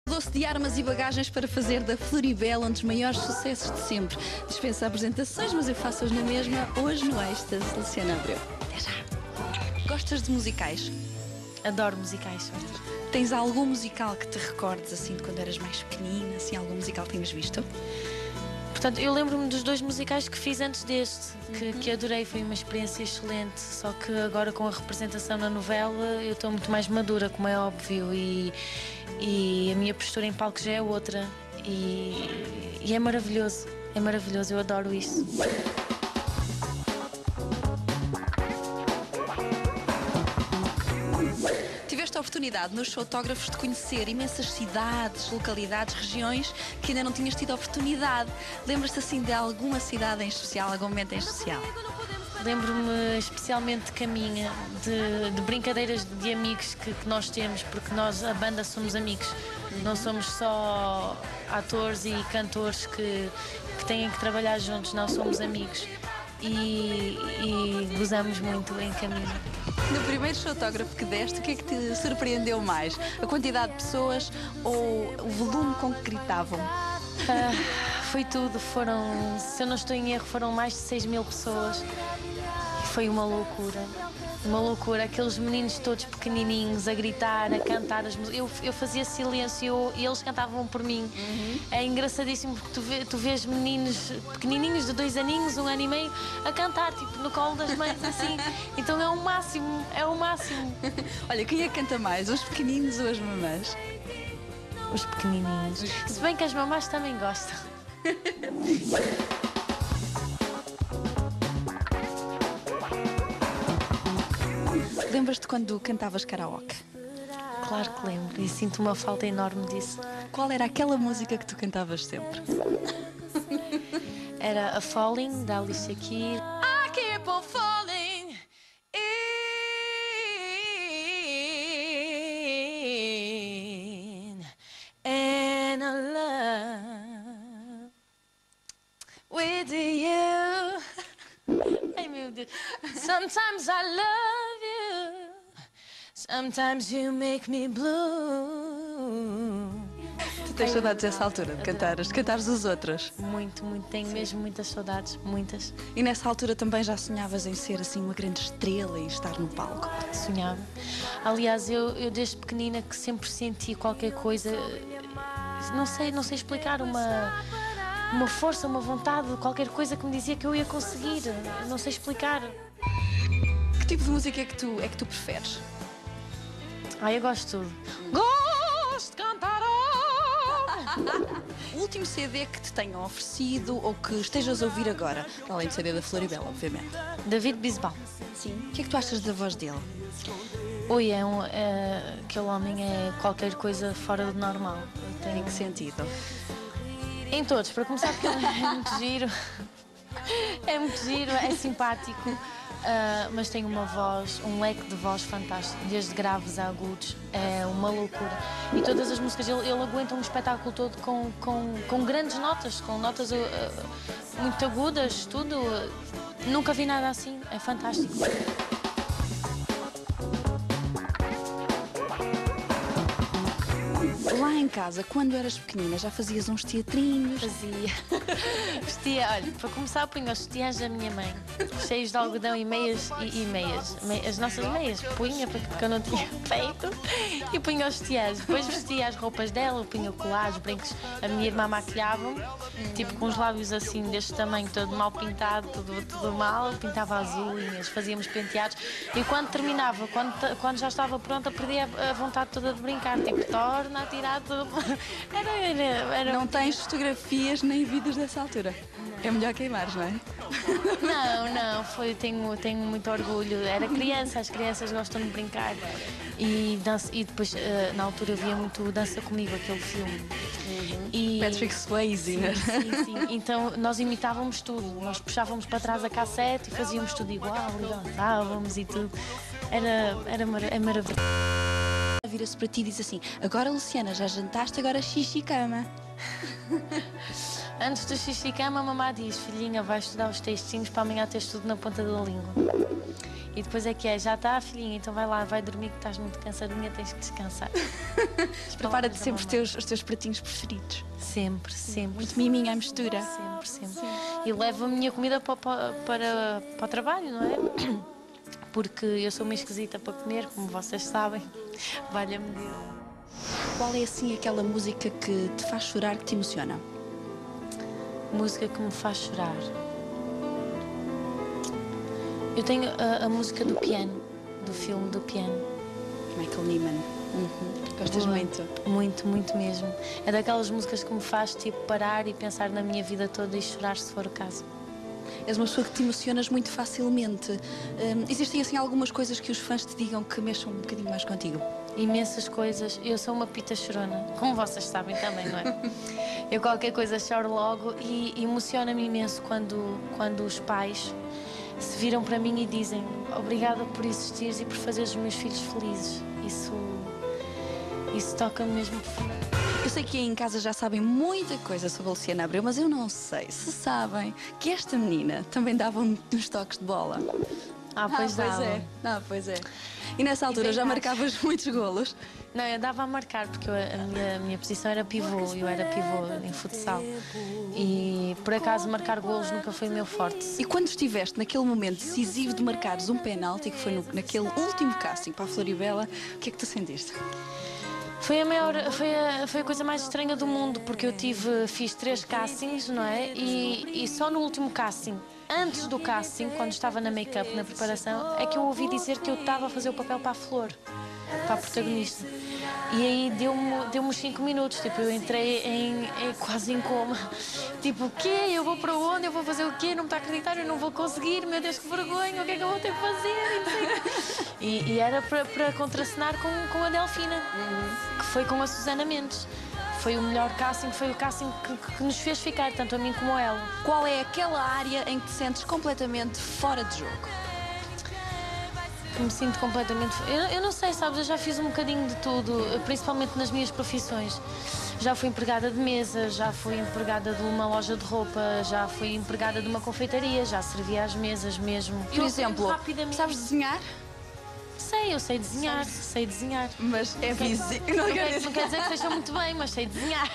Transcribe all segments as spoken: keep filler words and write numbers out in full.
Doce de armas e bagagens para fazer da Floribela um dos maiores sucessos de sempre. Dispensa apresentações, mas eu faço-as na mesma, hoje no Êxtase, Luciana Abreu. Até já. Gostas de musicais? Adoro musicais. Tens algum musical que te recordes, assim, de quando eras mais pequenina, assim, algum musical que tenhas visto? Portanto, eu lembro-me dos dois musicais que fiz antes deste, que, que adorei, foi uma experiência excelente, só que agora com a representação na novela eu estou muito mais madura, como é óbvio, e, e a minha postura em palco já é outra, e, e é maravilhoso, é maravilhoso, eu adoro isso. Tiveste a oportunidade nos fotógrafos de conhecer imensas cidades, localidades, regiões que ainda não tinhas tido a oportunidade. Lembras-te assim de alguma cidade em especial, algum momento em especial? Lembro-me especialmente de caminha, de, de brincadeiras de amigos que, que nós temos, porque nós, a banda, somos amigos. Não somos só atores e cantores que, que têm que trabalhar juntos, não somos amigos. E, e gozamos muito em caminho. No primeiro fotógrafo que deste, o que é que te surpreendeu mais? A quantidade de pessoas ou o volume com que gritavam? Uh, foi tudo, foram, se eu não estou em erro, foram mais de seis mil pessoas. Foi uma loucura, uma loucura. Aqueles meninos todos pequenininhos a gritar, a cantar as músicas. Eu, eu fazia silêncio e eles cantavam por mim. Uhum. É engraçadíssimo porque tu, vê, tu vês meninos pequenininhos de dois aninhos, um ano e meio, a cantar, tipo, no colo das mães, assim. Então é o máximo, é o máximo. Olha, quem é que canta mais, os pequeninos ou as mamãs? Os pequenininhos. Se bem que as mamãs também gostam. Lembras-te quando cantavas karaoke? Claro que lembro e sinto uma falta enorme disso. Qual era aquela música que tu cantavas sempre? Era a Falling, da Alicia Keys. I keep on falling in and I love with you. Ai, meu Deus. Sometimes I love you, sometimes you make me blue. Tu tens saudades dessa altura, de cantares, de cantares os outros? Muito, muito, tenho mesmo muitas saudades, muitas. E nessa altura também já sonhavas em ser assim uma grande estrela e estar no palco? Sonhava. Aliás, eu, eu desde pequenina que sempre senti qualquer coisa, não sei, não sei explicar, uma... uma força, uma vontade, qualquer coisa que me dizia que eu ia conseguir. Não sei explicar. Que tipo de música é que tu, é que tu preferes? Ah, eu gosto de tudo. Gosto de cantar. O último C D que te tenham oferecido ou que estejas a ouvir agora, para além do C D da Floribela, obviamente. David Bisbal. Sim. O que é que tu achas da voz dele? Oi, é um, é, aquele homem é qualquer coisa fora do normal. Tenho... Em que sentido? Em todos, para começar, porque ele é muito giro, é muito giro, é simpático, uh, mas tem uma voz, um leque de voz fantástico, desde graves a agudos, é uma loucura. E todas as músicas, ele, ele aguenta um espetáculo todo com, com, com grandes notas, com notas uh, muito agudas, tudo. Uh, nunca vi nada assim, é fantástico. Lá em casa, quando eras pequenina, já fazias uns teatrinhos? Fazia. Vestia, olha, para começar, punha os sutiãs da minha mãe, cheios de algodão e meias, e, e meias, Me, as nossas meias, punha, porque eu não tinha peito, e punha os sutiãs. Depois vestia as roupas dela, punha o colar, os brincos. A minha irmã maquilhava-me, tipo com os lábios assim, deste tamanho, todo mal pintado, tudo, tudo mal, pintava as unhas, fazíamos penteados. E quando terminava, quando, quando já estava pronta, perdia a vontade toda de brincar, tipo, torna a tirar tudo. Era, era, era... Não tens fotografias nem vídeos dessa altura? Não. É melhor queimares, não é? Não, não, foi, tenho, tenho muito orgulho. Era criança, as crianças gostam de brincar. E, dança, e depois, uh, na altura, eu via muito Dança Comigo, aquele filme. Uhum. E... Patrick Swayze, né? Sim, sim. Então nós imitávamos tudo. Nós puxávamos para trás a cassete e fazíamos tudo igual, e dançávamos e tudo. Era, era mar é maravilhoso. Vira-se para ti e diz assim: agora, Luciana, já jantaste, agora xixi cama. Antes do xixi cama, a mamá diz: filhinha, vais estudar os textinhos para amanhã teres tudo na ponta da língua. E depois é que é, já está, filhinha, então vai lá, vai dormir que estás muito cansadinha, tens que descansar. Prepara-te sempre os teus, os teus pratinhos preferidos. Sempre, sempre. Muito miminha à mistura. Sempre, sempre. Sim. E levo a minha comida para, para, para, para o trabalho, não é? Porque eu sou meio esquisita para comer, como vocês sabem. Valha-me Deus. Qual é assim aquela música que te faz chorar, que te emociona? Música que me faz chorar. Eu tenho a, a música do piano, do filme do piano. Michael Nyman. Uhum. Gostas Boa. muito? Muito, muito mesmo. É daquelas músicas que me faz tipo parar e pensar na minha vida toda e chorar se for o caso. És uma pessoa que te emocionas muito facilmente. Hum, existem assim algumas coisas que os fãs te digam que mexam um bocadinho mais contigo? Imensas coisas. Eu sou uma pita chorona, como vocês sabem também, não é? Eu qualquer coisa choro logo e emociona-me imenso quando, quando os pais se viram para mim e dizem: obrigada por existires e por fazeres os meus filhos felizes. Isso, isso toca-me mesmo profundamente. Eu sei que aí em casa já sabem muita coisa sobre a Luciana Abreu, mas eu não sei se sabem que esta menina também dava uns toques de bola. Ah, pois, ah, pois é. Ah, pois é. E nessa altura já marcavas muitos golos? Não, eu dava a marcar, porque eu, a, minha, a minha posição era pivô, eu era pivô em futsal. E, por acaso, marcar golos nunca foi o meu forte. E quando estiveste naquele momento decisivo de marcares um penalti, que foi no, naquele último casting para a Floribela, o que é que tu sentiste? Foi a maior, foi a, foi a coisa mais estranha do mundo, porque eu tive, fiz três castings, não é? E, e só no último casting, antes do casting, quando estava na make-up, na preparação, é que eu ouvi dizer que eu estava a fazer o papel para a Flor, para a protagonista. E aí deu-me deu uns cinco minutos, tipo, eu entrei em, em, quase em coma. Tipo, o quê? Eu vou para onde? Eu vou fazer o quê? Não me está a acreditar, eu não vou conseguir, meu Deus, que vergonha, o que é que eu vou ter que fazer? E, e era para, para contracenar com, com a Delfina, uhum. que foi com a Susana Mendes. Foi o melhor casting, foi o casting que, que nos fez ficar, tanto a mim como a ela. Qual é aquela área em que te sentes completamente fora de jogo? Que me sinto completamente... Eu, eu não sei, sabes, eu já fiz um bocadinho de tudo, principalmente nas minhas profissões. Já fui empregada de mesa, já fui empregada de uma loja de roupa, já fui empregada de uma confeitaria, já servia às mesas mesmo. Por eu exemplo, rapidamente... sabes desenhar? Sei, eu sei desenhar, sei, sei desenhar. Mas é visível. Não, não, quer, não quer dizer que seja muito bem, mas sei desenhar.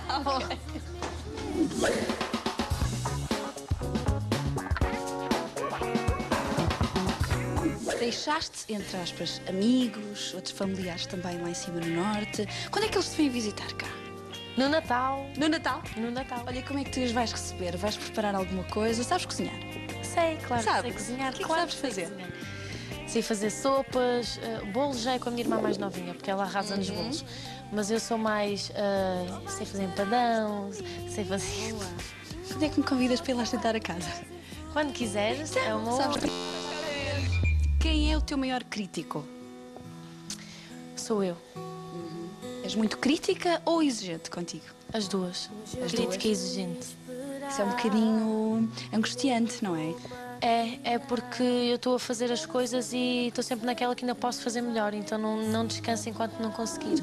Deixaste, entre aspas, amigos, outros familiares também lá em cima no norte. Quando é que eles te vêm visitar cá? No Natal. No Natal? No Natal. Olha, como é que tu os vais receber? Vais preparar alguma coisa? Sabes cozinhar? Sei, claro, sabes? sei cozinhar. O que é que claro, sabes fazer? Sei, sei fazer sopas, uh, bolos já é com a minha irmã mais novinha, porque ela arrasa uhum. nos bolos. Mas eu sou mais... Uh, sei fazer empadão, sei fazer... Boa. Quando é que me convidas para ir lá jantar a casa? Quando quiseres, é uma honra. Quem é o teu maior crítico? Sou eu. Uhum. És muito crítica ou exigente contigo? As duas. As crítica duas. e exigente. Isso é um bocadinho angustiante, não é? É, é porque eu estou a fazer as coisas e estou sempre naquela que ainda posso fazer melhor, então não, não descanso enquanto não conseguir.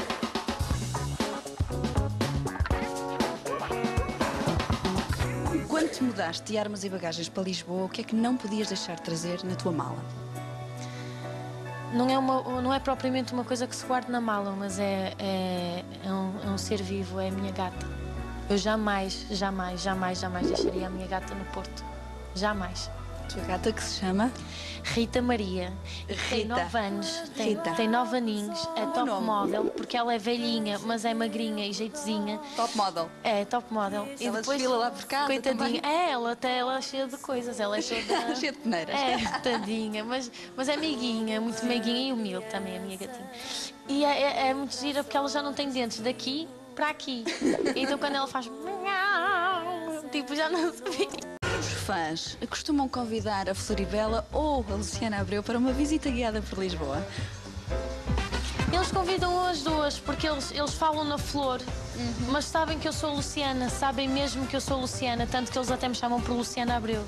Quando te mudaste de armas e bagagens para Lisboa, o que é que não podias deixar de trazer na tua mala? Não é, uma, não é propriamente uma coisa que se guarda na mala, mas é, é, é, um, é um ser vivo, é a minha gata. Eu jamais, jamais, jamais, jamais deixaria a minha gata no Porto. Jamais. A tua gata que se chama? Rita Maria. Rita. Tem nove anos, tem, Rita. tem nove aninhos, é top nome. model, porque ela é velhinha, mas é magrinha e jeitozinha. Top model. É, top model. E ela depois, desfila lá por casa coitadinha. também. É, ela até ela é cheia de coisas, ela é toda... cheia de peneiras. É, tadinha, mas, mas é meiguinha, muito meiguinha e humilde também, a minha gatinha. E é, é, é muito gira porque ela já não tem dentes daqui para aqui. Então quando ela faz... tipo, já não se vê. Os fãs costumam convidar a Floribela ou a Luciana Abreu para uma visita guiada por Lisboa? Eles convidam as duas, porque eles, eles falam na Flor, uhum. mas sabem que eu sou Luciana, sabem mesmo que eu sou Luciana, tanto que eles até me chamam por Luciana Abreu.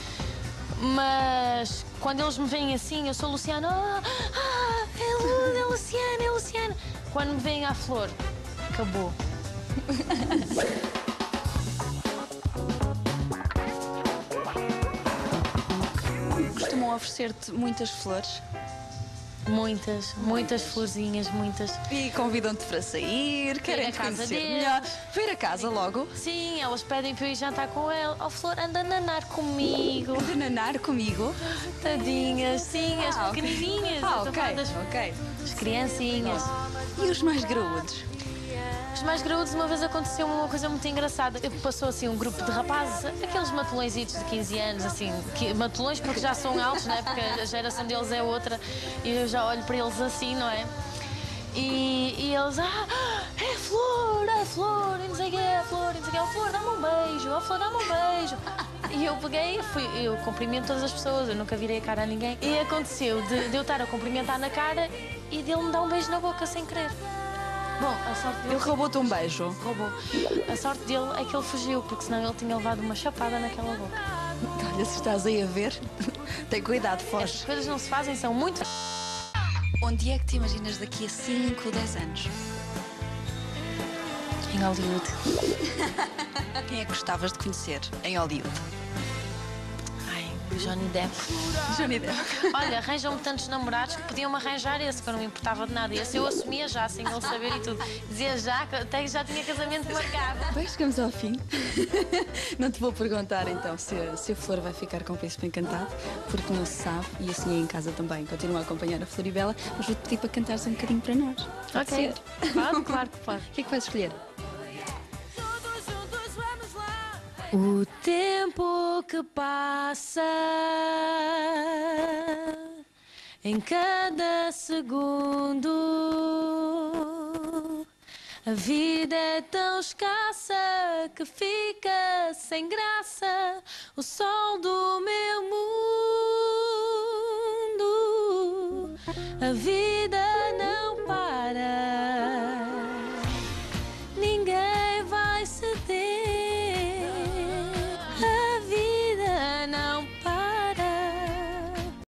Mas quando eles me veem assim, eu sou Luciana, ah, ah, é, Lu, é Luciana, é Luciana. Quando me veem à Flor, acabou. costumam oferecer-te muitas flores? Muitas, muitas florzinhas, muitas. E convidam-te para sair, querem a te casa conhecer deles. melhor. Vir a casa logo, Sim, elas pedem para eu ir jantar com ele. Oh, Flor, anda a nanar comigo. de nanar comigo. Tadinhas, sim, as Ah, ok. pequenininhas. Ah, eu tô ok, falando das ok. as criancinhas. E os mais graúdos? Os mais graúdos, uma vez aconteceu uma coisa muito engraçada. Passou assim um grupo de rapazes, aqueles matulõezitos de quinze anos, assim, que, matulões porque já são altos, não é? Porque a geração deles é outra e eu já olho para eles assim, não é? E, e eles, ah, é Flor, é Flor, e não sei o que é Flor, e não sei o que é, oh, Flor, dá-me um beijo, oh, Flor, dá-me um beijo. E eu peguei, fui, eu cumprimento todas as pessoas, eu nunca virei a cara a ninguém. E aconteceu de, de eu estar a cumprimentar na cara e dele me dar um beijo na boca sem querer. Bom, a sorte dele... Ele roubou-te um beijo. Roubou. A sorte dele é que ele fugiu, porque senão ele tinha levado uma chapada naquela boca. Olha, se estás aí a ver, tem cuidado, As foge. coisas não se fazem, são muito... Onde é que te imaginas daqui a cinco, dez anos? Em Hollywood. Quem é que gostavas de conhecer em Hollywood? Ai, Johnny Depp. Johnny Depp. Olha, arranjam-me tantos namorados que podiam-me arranjar esse, que eu não me importava de nada. Esse eu assumia já, sem ele saber e tudo. Dizia já, que até já tinha casamento marcado. Bem, chegamos ao fim. Não te vou perguntar então se, a- se a Flor vai ficar com o Príncipe Encantado, porque não se sabe, e assim é em casa também. Continua a acompanhar a Floribela, mas vou-te pedir para cantares um bocadinho para nós. Pode Ok. ser? Pode, claro que pode. O que é que vais escolher? O tempo que passa em cada segundo, a vida é tão escassa que fica sem graça o sol do meu mundo. A vida não para.